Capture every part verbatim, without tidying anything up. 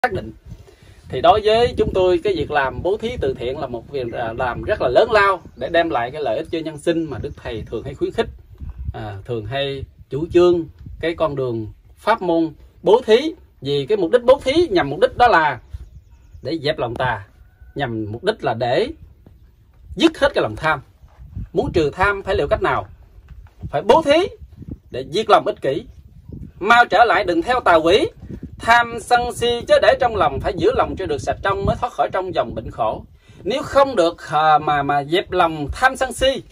xác định. Thì đối với chúng tôi, cái việc làm bố thí từ thiện là một việc làm rất là lớn lao để đem lại cái lợi ích cho nhân sinh mà Đức Thầy thường hay khuyến khích, à, thường hay chủ trương cái con đường pháp môn bố thí. Vì cái mục đích bố thí nhằm mục đích đó là để dẹp lòng tà, nhằm mục đích là để dứt hết cái lòng tham. Muốn trừ tham phải liệu cách nào? Phải bố thí để diệt lòng ích kỷ, mau trở lại đừng theo tà quỷ. Tham sân si chớ để trong lòng, phải giữ lòng cho được sạch trong mới thoát khỏi trong dòng bệnh khổ. Nếu không được mà mà dẹp lòng tham sân si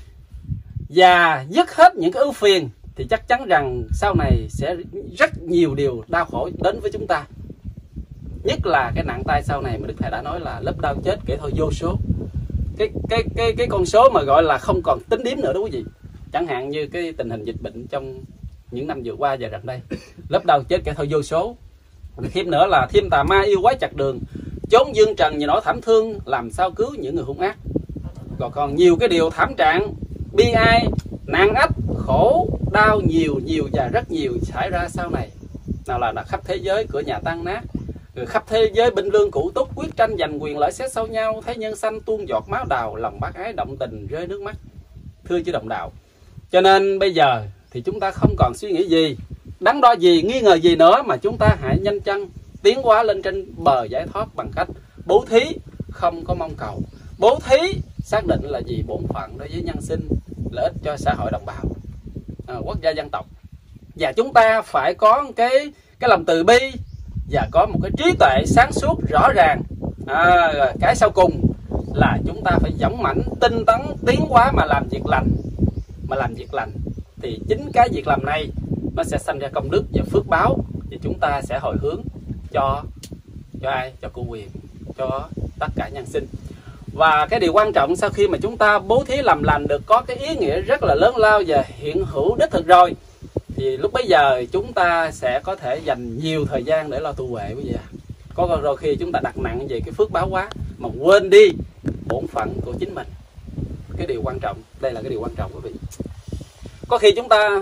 và dứt hết những cái ưu phiền thì chắc chắn rằng sau này sẽ rất nhiều điều đau khổ đến với chúng ta. Nhất là cái nặng tay sau này mà Đức Thầy đã nói là lớp đau chết kể thôi vô số. Cái cái cái cái con số mà gọi là không còn tính điếm nữa đó quý vị. Chẳng hạn như cái tình hình dịch bệnh trong những năm vừa qua và gần đây, lớp đau chết kể thôi vô số. Thêm nữa là thêm tà ma yêu quái chặt đường, chốn dương trần vì nỗi thảm thương, làm sao cứu những người hung ác. Còn còn nhiều cái điều thảm trạng, bi ai, nạn ách, khổ đau nhiều nhiều và rất nhiều xảy ra sau này. Nào là, là khắp thế giới cửa nhà tan nát, rồi khắp thế giới binh lương cụ túc, quyết tranh giành quyền lợi xét sâu nhau, thấy nhân sanh tuôn giọt máu đào, lòng bác ái động tình rơi nước mắt. Thưa chứ đồng đạo, cho nên bây giờ thì chúng ta không còn suy nghĩ gì, đắn đo gì, nghi ngờ gì nữa, mà chúng ta hãy nhanh chân tiến hóa lên trên bờ giải thoát bằng cách bố thí, không có mong cầu. Bố thí xác định là gì? Bổn phận đối với nhân sinh, lợi ích cho xã hội đồng bào, à, quốc gia dân tộc. Và chúng ta phải có cái cái lòng từ bi và có một cái trí tuệ sáng suốt rõ ràng. À, cái sau cùng là chúng ta phải dũng mãnh, tinh tấn, tiến hóa mà làm việc lành. Mà làm việc lành thì chính cái việc làm này nó sẽ sanh ra công đức và phước báo, thì chúng ta sẽ hồi hướng cho cho ai? Cho cụ quyền, cho tất cả nhân sinh. Và cái điều quan trọng sau khi mà chúng ta bố thí làm lành được có cái ý nghĩa rất là lớn lao và hiện hữu đích thực rồi, thì lúc bấy giờ chúng ta sẽ có thể dành nhiều thời gian để lo tu huệ quý vị ạ. Có đôi khi chúng ta đặt nặng về cái phước báo quá mà quên đi bổn phận của chính mình. Cái điều quan trọng, đây là cái điều quan trọng quý vị. Có khi chúng ta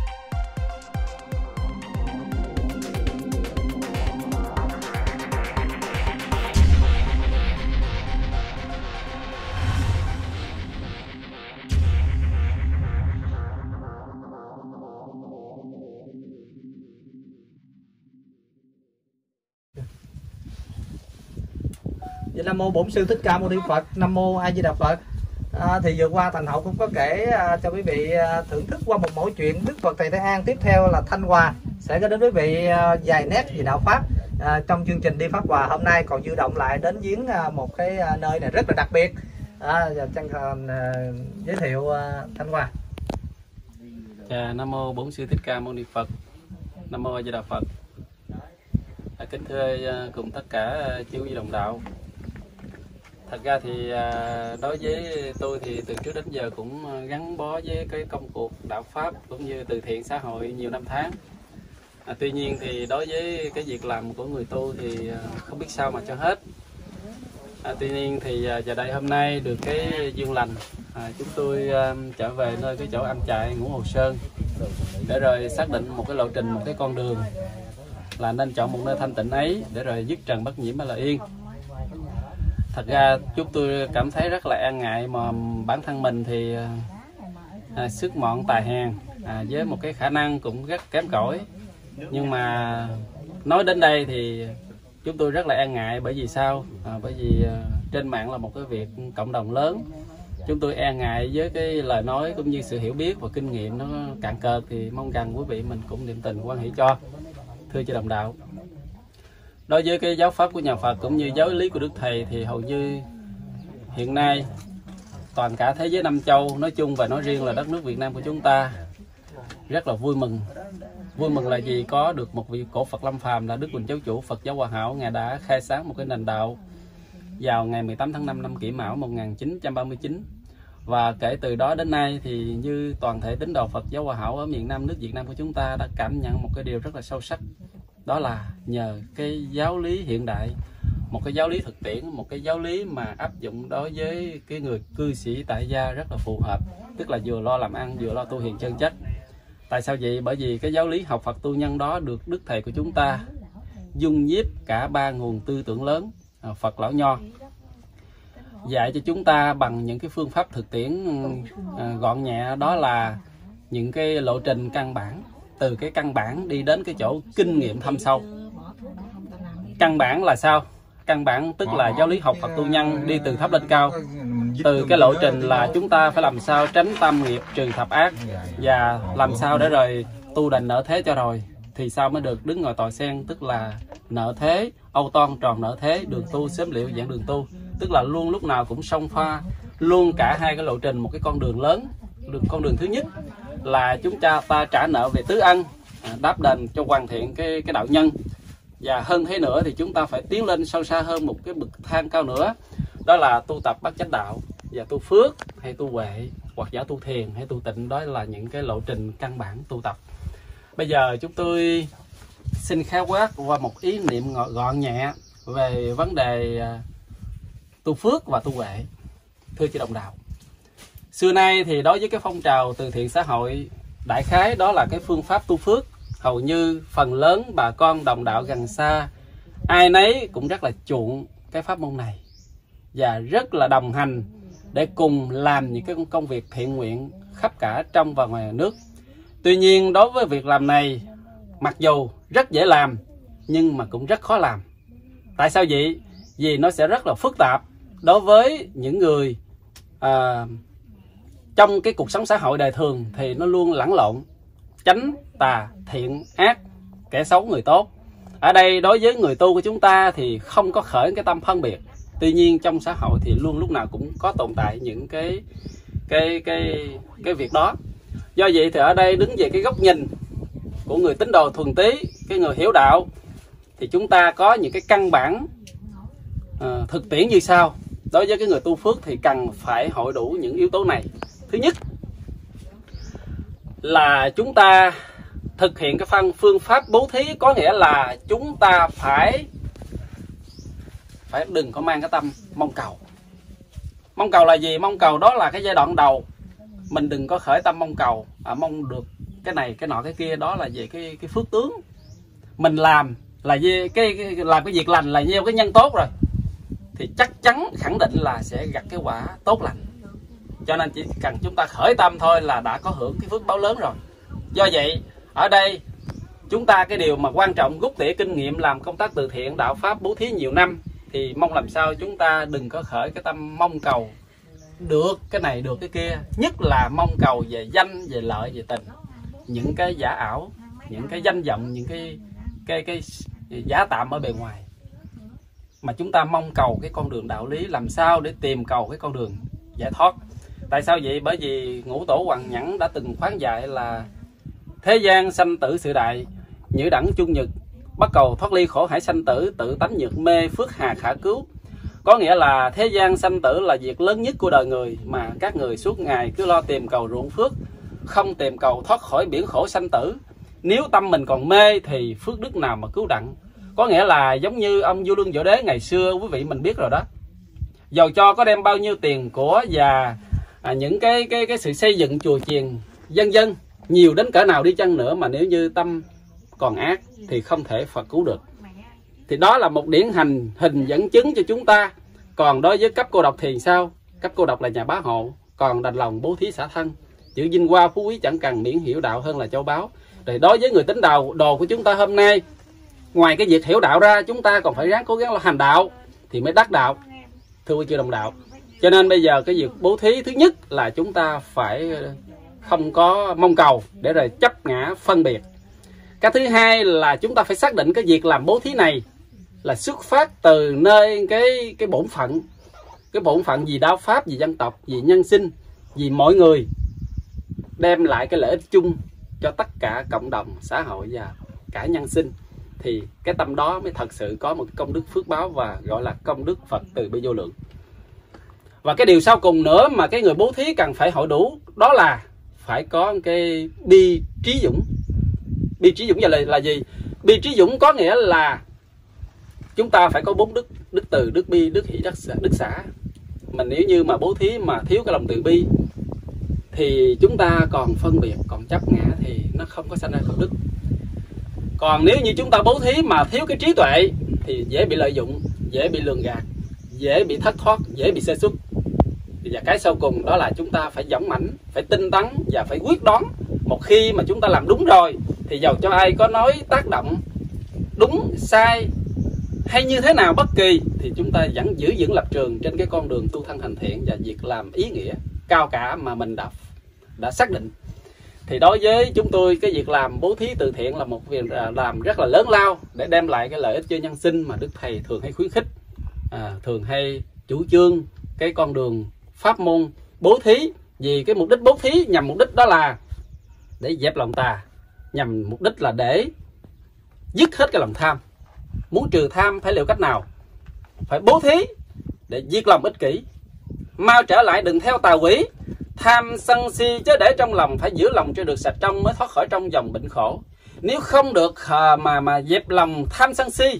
Nam mô Bổn Sư Thích Ca Mâu Ni Phật. Nam mô A Di Đà Phật. À, thì vừa qua Thành Hậu cũng có kể à, cho quý vị à, thưởng thức qua một mẫu chuyện Đức Phật Thầy Thế An. Tiếp theo là Thanh Hòa sẽ có đến quý vị à, vài nét về đạo pháp à, trong chương trình đi Pháp Hòa hôm nay. Còn dư động lại đến viếng à, một cái à, nơi này rất là đặc biệt. À, chân thành à, giới thiệu à, Thanh Hòa. Dạ, Nam mô Bổn Sư Thích Ca Mâu Ni Phật. Nam mô A Di Đà Phật. À, kính thưa cùng tất cả chư vị đồng đạo. Thật ra thì đối với tôi thì từ trước đến giờ cũng gắn bó với cái công cuộc đạo pháp cũng như từ thiện xã hội nhiều năm tháng. À, tuy nhiên thì đối với cái việc làm của người tu thì không biết sao mà cho hết. À, tuy nhiên thì giờ đây hôm nay được cái duyên lành, à, chúng tôi trở về nơi cái chỗ am trại Ngũ Hồ Sơn để rồi xác định một cái lộ trình, một cái con đường là nên chọn một nơi thanh tịnh ấy để rồi dứt trần bất nhiễm là yên. Thật ra chúng tôi cảm thấy rất là e ngại, mà bản thân mình thì à, sức mọn tài hèn, à, với một cái khả năng cũng rất kém cỏi. Nhưng mà nói đến đây thì chúng tôi rất là e ngại. Bởi vì sao? À, bởi vì à, trên mạng là một cái việc cộng đồng lớn. Chúng tôi e ngại với cái lời nói cũng như sự hiểu biết và kinh nghiệm nó cạn cợt, thì mong rằng quý vị mình cũng niệm tình quan hỷ cho. Thưa chư đồng đạo, đối với cái giáo pháp của nhà Phật cũng như giáo lý của Đức Thầy thì hầu như hiện nay toàn cả thế giới năm châu nói chung và nói riêng là đất nước Việt Nam của chúng ta rất là vui mừng. Vui mừng là gì? Có được một vị cổ Phật lâm phàm là Đức Quỳnh Giáo Chủ Phật Giáo Hòa Hảo. Ngài đã khai sáng một cái nền đạo vào ngày mười tám tháng năm năm Kỷ Mão một nghìn chín trăm ba mươi chín. Và kể từ đó đến nay thì như toàn thể tín đồ Phật Giáo Hòa Hảo ở miền Nam nước Việt Nam của chúng ta đã cảm nhận một cái điều rất là sâu sắc. Đó là nhờ cái giáo lý hiện đại, một cái giáo lý thực tiễn, một cái giáo lý mà áp dụng đối với cái người cư sĩ tại gia rất là phù hợp. Tức là vừa lo làm ăn, vừa lo tu hiền chân chất. Tại sao vậy? Bởi vì cái giáo lý học Phật tu nhân đó được Đức Thầy của chúng ta dung nhiếp cả ba nguồn tư tưởng lớn Phật Lão Nho, dạy cho chúng ta bằng những cái phương pháp thực tiễn gọn nhẹ, đó là những cái lộ trình căn bản, từ cái căn bản đi đến cái chỗ kinh nghiệm thâm sâu. Căn bản là sao? Căn bản tức là giáo lý học Phật tu nhân đi từ thấp lên cao. Từ cái lộ trình là chúng ta phải làm sao tránh tam nghiệp, trừ thập ác, và làm sao để rồi tu đành nợ thế cho rồi thì sao mới được đứng ngồi tòa sen, tức là nợ thế, âu toan tròn nợ thế, đường tu sớm liệu dạng đường tu, tức là luôn lúc nào cũng song pha luôn cả hai cái lộ trình, một cái con đường lớn. Đường con đường thứ nhất là chúng ta ta trả nợ về tứ ân, đáp đền cho hoàn thiện cái cái đạo nhân, và hơn thế nữa thì chúng ta phải tiến lên sâu xa hơn một cái bậc thang cao nữa, đó là tu tập bát chánh đạo và tu phước hay tu huệ, hoặc giả tu thiền hay tu tịnh. Đó là những cái lộ trình căn bản tu tập. Bây giờ chúng tôi xin khái quát qua một ý niệm gọn nhẹ về vấn đề tu phước và tu huệ. Thưa chị đồng đạo, xưa nay thì đối với cái phong trào từ thiện xã hội, đại khái đó là cái phương pháp tu phước. Hầu như phần lớn bà con đồng đạo gần xa, ai nấy cũng rất là chuộng cái pháp môn này và rất là đồng hành để cùng làm những cái công việc thiện nguyện khắp cả trong và ngoài nước. Tuy nhiên đối với việc làm này, mặc dù rất dễ làm nhưng mà cũng rất khó làm. Tại sao vậy? Vì nó sẽ rất là phức tạp đối với những người à, trong cái cuộc sống xã hội đời thường thì nó luôn lẫn lộn, chánh tà thiện ác, kẻ xấu người tốt. Ở đây đối với người tu của chúng ta thì không có khởi cái tâm phân biệt. Tuy nhiên trong xã hội thì luôn lúc nào cũng có tồn tại những cái cái cái cái việc đó. Do vậy thì ở đây đứng về cái góc nhìn của người tín đồ thuần tí, cái người hiểu đạo, thì chúng ta có những cái căn bản uh, thực tiễn như sau. Đối với cái người tu phước thì cần phải hội đủ những yếu tố này. Thứ nhất là chúng ta thực hiện cái phân phương pháp bố thí, có nghĩa là chúng ta phải phải đừng có mang cái tâm mong cầu. Mong cầu là gì? Mong cầu đó là cái giai đoạn đầu. Mình đừng có khởi tâm mong cầu, à, mong được cái này, cái nọ, cái kia. Đó là về cái cái phước tướng. Mình làm là về cái, cái làm cái việc lành là gieo cái nhân tốt rồi, thì chắc chắn khẳng định là sẽ gặt cái quả tốt lành. Cho nên chỉ cần chúng ta khởi tâm thôi là đã có hưởng cái phước báo lớn rồi. Do vậy ở đây chúng ta cái điều mà quan trọng rút tỉa kinh nghiệm làm công tác từ thiện đạo pháp bố thí nhiều năm, thì mong làm sao chúng ta đừng có khởi cái tâm mong cầu được cái này được cái kia, nhất là mong cầu về danh, về lợi, về tình, những cái giả ảo, những cái danh vọng, những cái cái cái giả tạm ở bề ngoài, mà chúng ta mong cầu cái con đường đạo lý, làm sao để tìm cầu cái con đường giải thoát. Tại sao vậy? Bởi vì Ngũ Tổ Hoàng Nhẫn đã từng phán dạy là thế gian sanh tử sự đại, nhữ đẳng chung nhật, bắt cầu thoát ly khổ hải sanh tử, tự tánh nhược mê, phước hà khả cứu. Có nghĩa là thế gian sanh tử là việc lớn nhất của đời người, mà các người suốt ngày cứ lo tìm cầu ruộng phước, không tìm cầu thoát khỏi biển khổ sanh tử. Nếu tâm mình còn mê thì phước đức nào mà cứu đặng. Có nghĩa là giống như ông Vua Lương Võ Đế ngày xưa, quý vị mình biết rồi đó. Dầu cho có đem bao nhiêu tiền của và à, những cái cái cái sự xây dựng chùa chiền dân dân nhiều đến cỡ nào đi chăng nữa, mà nếu như tâm còn ác thì không thể Phật cứu được. Thì đó là một điển hình hình dẫn chứng cho chúng ta. Còn đối với cấp cô độc thì sao? Cấp cô độc là nhà bá hộ, còn đành lòng bố thí xả thân, chữ vinh hoa phú quý chẳng cần, miễn hiểu đạo hơn là châu báu. Rồi đối với người tín đồ đồ của chúng ta hôm nay, ngoài cái việc hiểu đạo ra, chúng ta còn phải ráng cố gắng là hành đạo thì mới đắc đạo, thưa quý chư đồng đạo. Cho nên bây giờ cái việc bố thí thứ nhất là chúng ta phải không có mong cầu để rồi chấp ngã phân biệt. Cái thứ hai là chúng ta phải xác định cái việc làm bố thí này là xuất phát từ nơi cái cái bổn phận, cái bổn phận vì đạo pháp, vì dân tộc, vì nhân sinh, vì mọi người, đem lại cái lợi ích chung cho tất cả cộng đồng, xã hội và cả nhân sinh. Thì cái tâm đó mới thật sự có một công đức phước báo và gọi là công đức Phật từ bi vô lượng. Và cái điều sau cùng nữa mà cái người bố thí cần phải hội đủ, đó là phải có cái bi trí dũng. Bi trí dũng là, là gì? Bi trí dũng có nghĩa là chúng ta phải có bốn đức: đức từ, đức bi, đức hỷ, đức xả, đức xả. Mà nếu như mà bố thí mà thiếu cái lòng từ bi thì chúng ta còn phân biệt, còn chấp ngã thì nó không có sanh ra công đức. Còn nếu như chúng ta bố thí mà thiếu cái trí tuệ thì dễ bị lợi dụng, dễ bị lường gạt, dễ bị thất thoát, dễ bị sơ xuất. Và cái sau cùng đó là chúng ta phải dũng mãnh, phải tinh tấn và phải quyết đoán. Một khi mà chúng ta làm đúng rồi thì dầu cho ai có nói tác động đúng sai hay như thế nào bất kỳ thì chúng ta vẫn giữ vững lập trường trên cái con đường tu thân hành thiện và việc làm ý nghĩa cao cả mà mình đã đã xác định. Thì đối với chúng tôi, cái việc làm bố thí từ thiện là một việc làm rất là lớn lao để đem lại cái lợi ích cho nhân sinh mà Đức Thầy thường hay khuyến khích, à, thường hay chủ trương cái con đường pháp môn bố thí. Vì cái mục đích bố thí nhằm mục đích đó là để dẹp lòng tà, nhằm mục đích là để dứt hết cái lòng tham. Muốn trừ tham phải liệu cách nào? Phải bố thí để diệt lòng ích kỷ. Mau trở lại đừng theo tà quỷ, tham sân si chớ để trong lòng, phải giữ lòng cho được sạch trong mới thoát khỏi trong dòng bệnh khổ. Nếu không được mà mà dẹp lòng tham sân si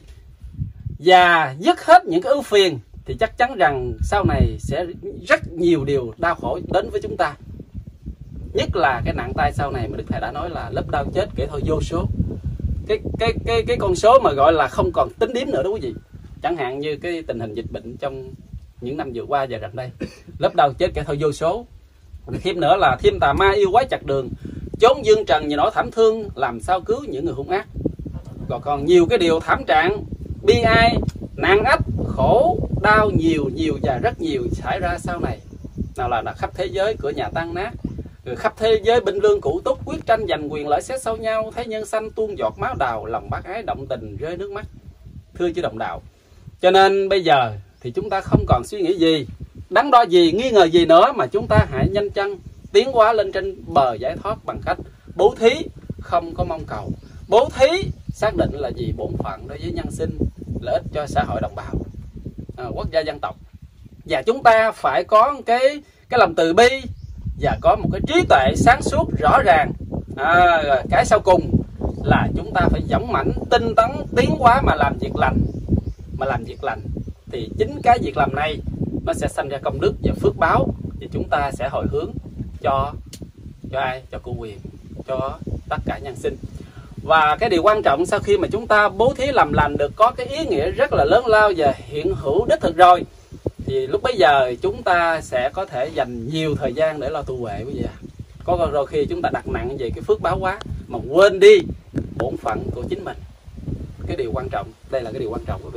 và dứt hết những cái ưu phiền thì chắc chắn rằng sau này sẽ rất nhiều điều đau khổ đến với chúng ta. Nhất là cái nặng tay sau này mà Đức Thầy đã nói là lớp đau chết kể thôi vô số. Cái cái cái cái con số mà gọi là không còn tính điếm nữa đó quý vị. Chẳng hạn như cái tình hình dịch bệnh trong những năm vừa qua và gần đây, lớp đau chết kể thôi vô số. Thêm nữa là thêm tà ma yêu quái chặt đường, chốn dương trần như nỗi thảm thương, làm sao cứu những người hung ác. Còn còn nhiều cái điều thảm trạng, bi ai, nạn ách, khổ đau nhiều nhiều và rất nhiều xảy ra sau này. Nào là, là khắp thế giới cửa nhà tan nát, rồi khắp thế giới binh lương cụ túc, quyết tranh giành quyền lợi xét sau nhau, thấy nhân sanh tuôn giọt máu đào, lòng bác ái động tình rơi nước mắt. Thưa chứ đồng đạo, cho nên bây giờ thì chúng ta không còn suy nghĩ gì, đắn đo gì, nghi ngờ gì nữa, mà chúng ta hãy nhanh chân tiến hóa lên trên bờ giải thoát bằng cách bố thí, không có mong cầu. Bố thí xác định là gì? Bổn phận đối với nhân sinh, lợi ích cho xã hội đồng bào, à, quốc gia dân tộc. Và chúng ta phải có cái cái lòng từ bi và có một cái trí tuệ sáng suốt rõ ràng. À, cái sau cùng là chúng ta phải dũng mãnh, tinh tấn, tiến hóa mà làm việc lành. Mà làm việc lành thì chính cái việc làm này nó sẽ sanh ra công đức và phước báo, thì chúng ta sẽ hồi hướng cho cho ai? Cho cụ quyền, cho tất cả nhân sinh. Và cái điều quan trọng sau khi mà chúng ta bố thí làm lành được có cái ý nghĩa rất là lớn lao và hiện hữu đích thực rồi, thì lúc bấy giờ chúng ta sẽ có thể dành nhiều thời gian để lo tu huệ bây giờ. Có đôi khi chúng ta đặt nặng về cái phước báo quá mà quên đi bổn phận của chính mình. Cái điều quan trọng, đây là cái điều quan trọng quý vị.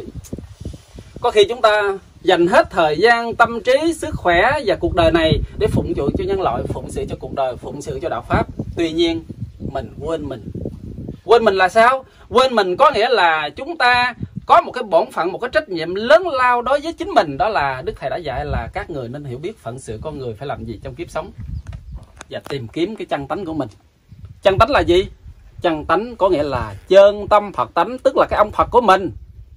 Có khi chúng ta dành hết thời gian, tâm trí, sức khỏe và cuộc đời này để phụng vụ cho nhân loại, phụng sự cho cuộc đời, phụng sự cho đạo pháp. Tuy nhiên mình quên mình. Quên mình là sao? Quên mình có nghĩa là chúng ta có một cái bổn phận, một cái trách nhiệm lớn lao đối với chính mình. Đó là Đức Thầy đã dạy là các người nên hiểu biết phận sự con người phải làm gì trong kiếp sống và tìm kiếm cái chân tánh của mình. Chân tánh là gì? Chân tánh có nghĩa là chân tâm Phật tánh, tức là cái ông Phật của mình.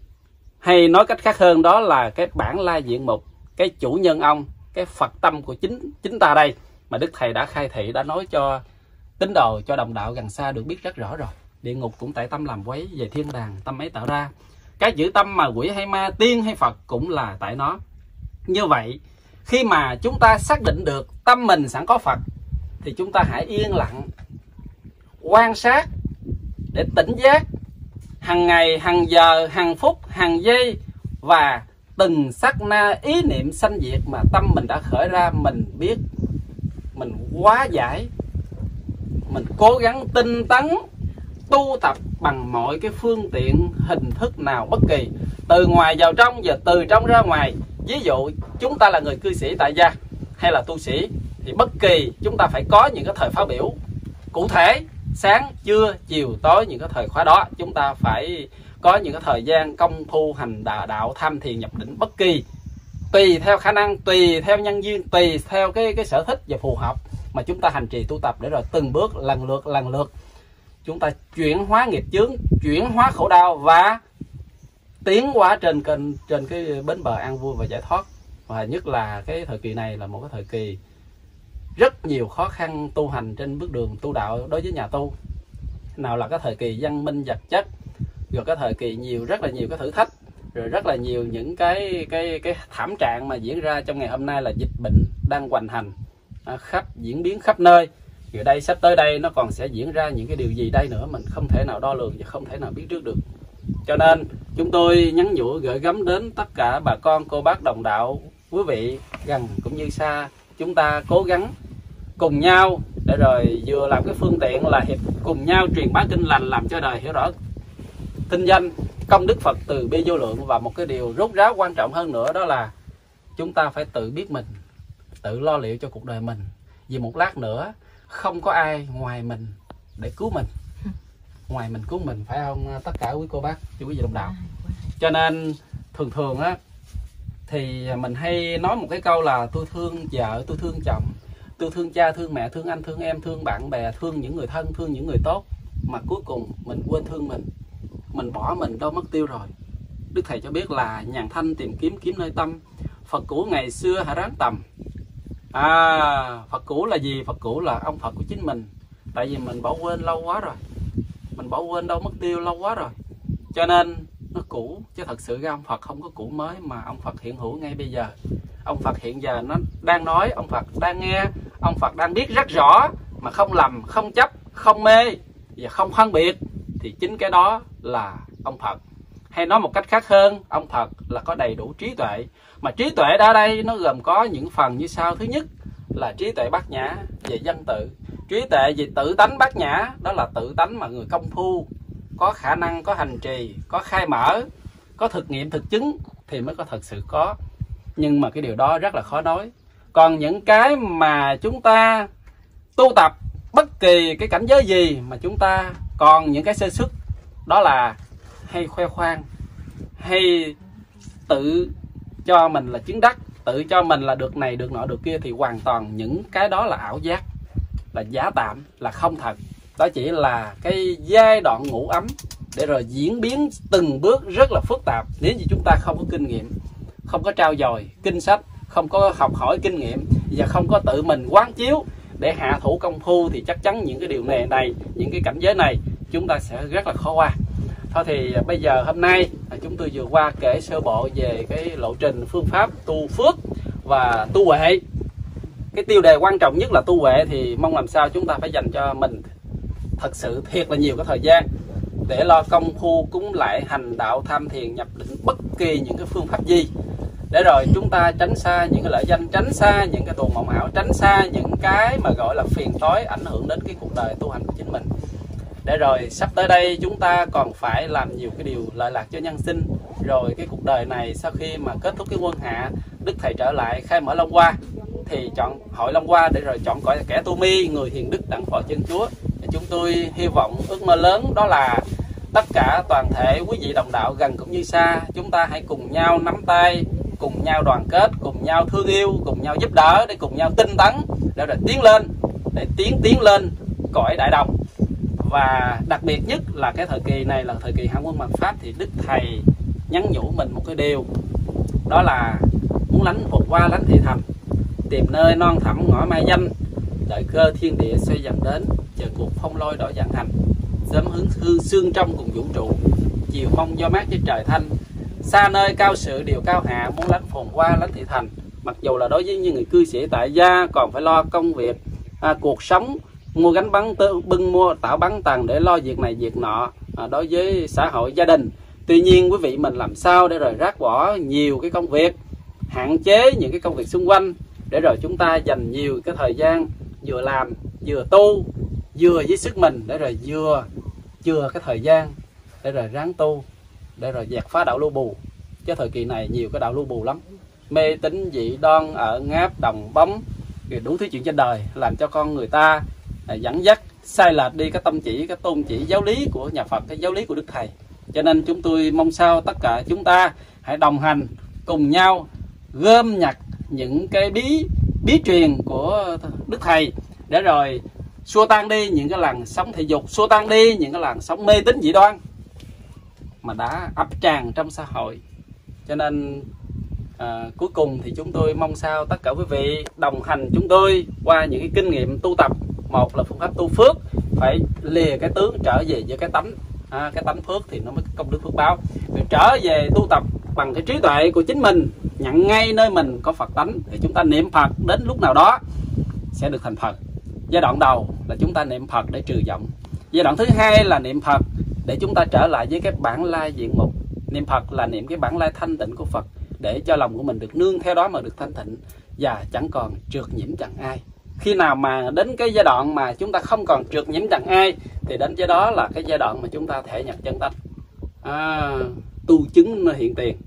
Hay nói cách khác hơn đó là cái bản lai diện mục, cái chủ nhân ông, cái Phật tâm của chính chính ta đây, mà Đức Thầy đã khai thị, đã nói cho tín đồ, cho đồng đạo gần xa được biết rất rõ rồi. Địa ngục cũng tại tâm làm quấy, về thiên đàng tâm ấy tạo ra. Cái chữ tâm mà quỷ hay ma, tiên hay Phật cũng là tại nó. Như vậy, khi mà chúng ta xác định được tâm mình sẵn có Phật thì chúng ta hãy yên lặng quan sát để tỉnh giác hàng ngày, hàng giờ, hàng phút, hàng giây, và từng sát na ý niệm sanh diệt mà tâm mình đã khởi ra, mình biết, mình hóa giải, mình cố gắng tinh tấn tu tập bằng mọi cái phương tiện hình thức nào bất kỳ, từ ngoài vào trong và từ trong ra ngoài. Ví dụ chúng ta là người cư sĩ tại gia hay là tu sĩ thì bất kỳ chúng ta phải có những cái thời pháo biểu cụ thể, sáng, trưa, chiều, tối, những cái thời khóa đó chúng ta phải có những cái thời gian công phu hành đạo, đạo tham thiền nhập định bất kỳ, tùy theo khả năng, tùy theo nhân duyên, tùy theo cái cái sở thích và phù hợp mà chúng ta hành trì tu tập, để rồi từng bước lần lượt lần lượt chúng ta chuyển hóa nghiệp chướng, chuyển hóa khổ đau và tiến hóa trên kênh trên cái bến bờ an vui và giải thoát. Và nhất là cái thời kỳ này là một cái thời kỳ rất nhiều khó khăn tu hành trên bước đường tu đạo đối với nhà tu. Nào là cái thời kỳ văn minh vật chất, rồi cái thời kỳ nhiều rất là nhiều cái thử thách, rồi rất là nhiều những cái cái cái thảm trạng mà diễn ra trong ngày hôm nay là dịch bệnh đang hoành hành khắp diễn biến khắp nơi, Rồi đây sắp tới đây nó còn sẽ diễn ra những cái điều gì đây nữa mình không thể nào đo lường và không thể nào biết trước được. Cho nên chúng tôi nhắn nhủ gửi gắm đến tất cả bà con cô bác đồng đạo, quý vị gần cũng như xa, chúng ta cố gắng cùng nhau để rồi vừa làm cái phương tiện là hiệp cùng nhau truyền bá kinh lành, làm cho đời hiểu rõ tinh danh công đức Phật từ bi vô lượng. Và một cái điều rốt ráo quan trọng hơn nữa đó là chúng ta phải tự biết mình, tự lo liệu cho cuộc đời mình, vì một lát nữa không có ai ngoài mình để cứu mình, ngoài mình cứu mình, phải không tất cả quý cô bác quý vị đồng đạo. Cho nên thường thường á thì mình hay nói một cái câu là tôi thương vợ, tôi thương chồng, tôi thương cha, thương mẹ, thương anh, thương em, thương bạn bè, thương những người thân, thương những người tốt, mà cuối cùng mình quên thương mình, mình bỏ mình đâu mất tiêu rồi. Đức Thầy cho biết là nhàn thanh tìm kiếm kiếm nơi tâm, Phật cũ ngày xưa hãy ráng tầm. À, Phật cũ là gì? Phật cũ là ông Phật của chính mình. Tại vì mình bỏ quên lâu quá rồi, mình bỏ quên đâu mất tiêu lâu quá rồi, cho nên nó cũ. Chứ thật sự ra ông Phật không có cũ mới, mà ông Phật hiện hữu ngay bây giờ. Ông Phật hiện giờ nó đang nói, ông Phật đang nghe, ông Phật đang biết rất rõ, mà không lầm, không chấp, không mê và không phân biệt, thì chính cái đó là ông Phật. Hay nói một cách khác hơn, ông Phật là có đầy đủ trí tuệ. Mà trí tuệ ở đây nó gồm có những phần như sau. Thứ nhất là trí tuệ bát nhã về dân tự, trí tuệ về tự tánh bát nhã, đó là tự tánh mà người công phu có khả năng, có hành trì, có khai mở, có thực nghiệm thực chứng thì mới có thật sự có. Nhưng mà cái điều đó rất là khó nói. Còn những cái mà chúng ta tu tập bất kỳ cái cảnh giới gì mà chúng ta còn những cái sơ xuất, đó là hay khoe khoang, hay tự cho mình là chứng đắc, tự cho mình là được này được nọ được kia, thì hoàn toàn những cái đó là ảo giác, là giả tạm, là không thật. Đó chỉ là cái giai đoạn ngủ ấm để rồi diễn biến từng bước rất là phức tạp. Nếu như chúng ta không có kinh nghiệm, không có trao dồi kinh sách, không có học hỏi kinh nghiệm và không có tự mình quán chiếu để hạ thủ công phu, thì chắc chắn những cái điều này này, những cái cảnh giới này chúng ta sẽ rất là khó qua. Thôi thì bây giờ hôm nay chúng tôi vừa qua kể sơ bộ về cái lộ trình phương pháp tu phước và tu huệ. Cái tiêu đề quan trọng nhất là tu huệ, thì mong làm sao chúng ta phải dành cho mình thật sự thiệt là nhiều cái thời gian để lo công phu cúng lại, hành đạo, tham thiền, nhập định, bất kỳ những cái phương pháp gì, để rồi chúng ta tránh xa những cái lợi danh, tránh xa những cái tuồng mộng ảo, tránh xa những cái mà gọi là phiền toái ảnh hưởng đến cái cuộc đời tu hành của chính mình. Để rồi sắp tới đây chúng ta còn phải làm nhiều cái điều lợi lạc cho nhân sinh. Rồi cái cuộc đời này sau khi mà kết thúc cái quân hạ, Đức Thầy trở lại khai mở Long Hoa, thì chọn hội Long Hoa để rồi chọn gọi là kẻ tu mi, người hiền đức đặng phò chân Chúa. Chúng tôi hy vọng ước mơ lớn đó là tất cả toàn thể quý vị đồng đạo gần cũng như xa, chúng ta hãy cùng nhau nắm tay, cùng nhau đoàn kết, cùng nhau thương yêu, cùng nhau giúp đỡ, để cùng nhau tinh tấn, để rồi tiến lên, để tiến tiến lên cõi đại đồng. Và đặc biệt nhất là cái thời kỳ này là thời kỳ hạ quân mạt Pháp, thì Đức Thầy nhắn nhủ mình một cái điều, đó là muốn lánh vượt qua lánh thị thành, tìm nơi non thẳm ngõ mai danh, đợi cơ thiên địa xoay dần đến, chờ cuộc phong lôi đổi dạng hành, sớm hướng hương xương trong cùng vũ trụ, chiều mong do mát với trời thanh, xa nơi cao sự điều cao hạ, muốn lánh phồn qua lánh thị thành. Mặc dù là đối với những người cư sĩ tại gia còn phải lo công việc, à, cuộc sống, mua gánh bắn tơ, bưng mua tạo bắn tầng để lo việc này việc nọ, à, đối với xã hội gia đình. Tuy nhiên quý vị mình làm sao để rồi rác bỏ nhiều cái công việc, hạn chế những cái công việc xung quanh, để rồi chúng ta dành nhiều cái thời gian vừa làm vừa tu, vừa với sức mình, để rồi vừa chừa cái thời gian để rồi ráng tu, để rồi dẹp phá đạo lưu bù. Chứ thời kỳ này nhiều cái đạo lưu bù lắm, mê tín dị đoan, ở ngáp đồng bóng, đủ thứ chuyện trên đời, làm cho con người ta dẫn dắt sai lệch đi cái tâm chỉ, cái tôn chỉ giáo lý của nhà Phật, cái giáo lý của Đức Thầy. Cho nên chúng tôi mong sao tất cả chúng ta hãy đồng hành cùng nhau gom nhặt những cái bí bí truyền của Đức Thầy, để rồi xua tan đi những cái làn sóng thể dục, xua tan đi những cái làn sóng mê tín dị đoan mà đã ập tràn trong xã hội. Cho nên à, cuối cùng thì chúng tôi mong sao tất cả quý vị đồng hành chúng tôi qua những cái kinh nghiệm tu tập. Một là phương pháp tu phước, phải lìa cái tướng trở về với cái tánh, à, cái tánh phước thì nó mới công đức phước báo. Rồi trở về tu tập bằng cái trí tuệ của chính mình, nhận ngay nơi mình có Phật tánh, thì chúng ta niệm Phật đến lúc nào đó sẽ được thành Phật. Giai đoạn đầu là chúng ta niệm Phật để trừ vọng. Giai đoạn thứ hai là niệm Phật để chúng ta trở lại với cái bản lai diện mục. Niệm Phật là niệm cái bản lai thanh tịnh của Phật, để cho lòng của mình được nương theo đó mà được thanh tịnh và chẳng còn trượt nhiễm trần ai. Khi nào mà đến cái giai đoạn mà chúng ta không còn trượt nhiễm trần ai thì đến cái đó là cái giai đoạn mà chúng ta thể nhập chân tánh, à, tu chứng nơi hiện tiền.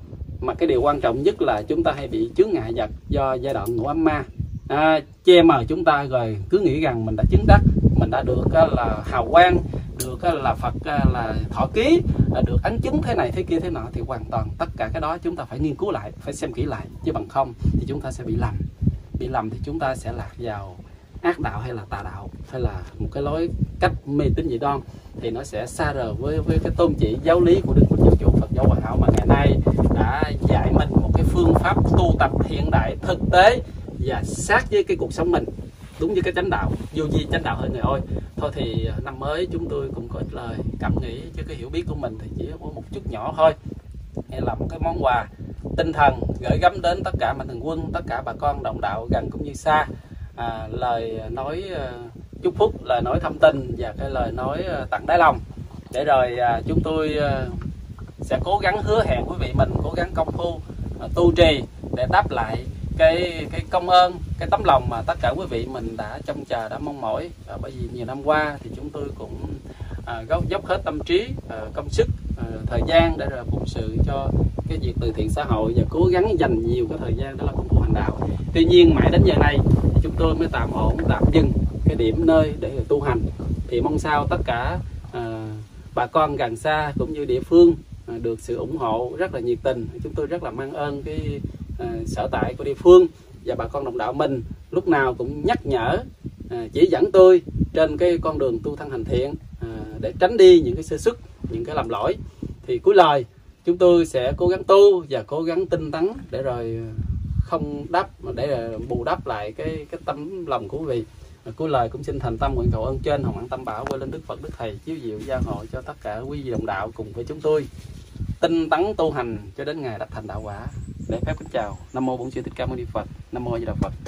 Mà cái điều quan trọng nhất là chúng ta hay bị chướng ngại vật do giai đoạn ngũ ấm ma, à, che mờ chúng ta, rồi cứ nghĩ rằng mình đã chứng đắc, mình đã được là hào quang, được là Phật là thọ ký, được ấn chứng thế này thế kia thế nọ, thì hoàn toàn tất cả cái đó chúng ta phải nghiên cứu lại, phải xem kỹ lại, chứ bằng không thì chúng ta sẽ bị lầm. Bị lầm thì chúng ta sẽ lạc vào ác đạo hay là tà đạo, hay là một cái lối cách mê tín dị đoan, thì nó sẽ xa rời với với cái tôn chỉ giáo lý của Đức Minh Giáo Chủ Phật giáo Hòa Hảo mà ngày nay đã dạy mình một cái phương pháp tu tập hiện đại, thực tế và sát với cái cuộc sống mình, đúng với cái chánh đạo, vô vi chánh đạo hơn người ơi. Thôi thì năm mới chúng tôi cũng có ít lời cảm nghĩ, chứ cái hiểu biết của mình thì chỉ có một chút nhỏ thôi, hay là một cái món quà tinh thần gửi gắm đến tất cả mạnh thường quân, tất cả bà con đồng đạo gần cũng như xa. À, lời nói uh, chúc phúc, lời nói thâm tình và cái lời nói uh, tặng đáy lòng, để rồi uh, chúng tôi uh, sẽ cố gắng hứa hẹn quý vị mình cố gắng công phu uh, tu trì để đáp lại cái cái công ơn, cái tấm lòng mà tất cả quý vị mình đã trông chờ, đã mong mỏi. À, bởi vì nhiều năm qua thì chúng tôi cũng à, góp dốc hết tâm trí, à, công sức, à, thời gian để rồi phụng sự cho cái việc từ thiện xã hội, và cố gắng dành nhiều cái thời gian đó là công phu hành đạo. Tuy nhiên mãi đến giờ này thì chúng tôi mới tạm ổn, tạm dừng cái điểm nơi để tu hành. Thì mong sao tất cả à, bà con gần xa cũng như địa phương à, được sự ủng hộ rất là nhiệt tình. Chúng tôi rất là mang ơn cái À, sở tại của địa phương và bà con đồng đạo mình lúc nào cũng nhắc nhở, à, chỉ dẫn tôi trên cái con đường tu thân hành thiện, à, để tránh đi những cái sơ suất, những cái lầm lỗi. Thì cuối lời chúng tôi sẽ cố gắng tu và cố gắng tinh tấn để rồi không đắp, để bù đắp lại cái cái tấm lòng của quý vị. À, cuối lời cũng xin thành tâm nguyện cầu ơn trên hồng ân tam bảo quay lên Đức Phật Đức Thầy chiếu diệu gia hộ cho tất cả quý vị đồng đạo cùng với chúng tôi tinh tấn tu hành cho đến ngày đắc thành đạo quả. Để phép kính chào. Nam mô Bổn Sư Thích Ca Mâu Ni Phật. Nam mô A Di Đà Phật.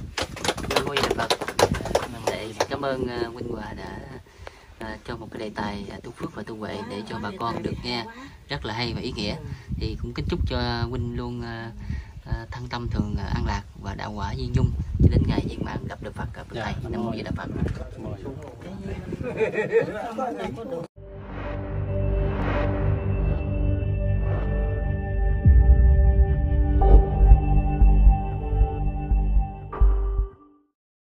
Nam mô A Di Đà Phật. Để cảm ơn uh, Huynh Hòa đã uh, cho một cái đề tài uh, tu phước và tu huệ để cho bà con được nghe rất là hay và ý nghĩa. Thì cũng kính chúc cho Huynh luôn uh, uh, thân tâm thường uh, an lạc và đạo quả viên dung cho đến ngày viên mãn gặp được Phật gặp được Thầy. Nam mô A Di Đà Phật.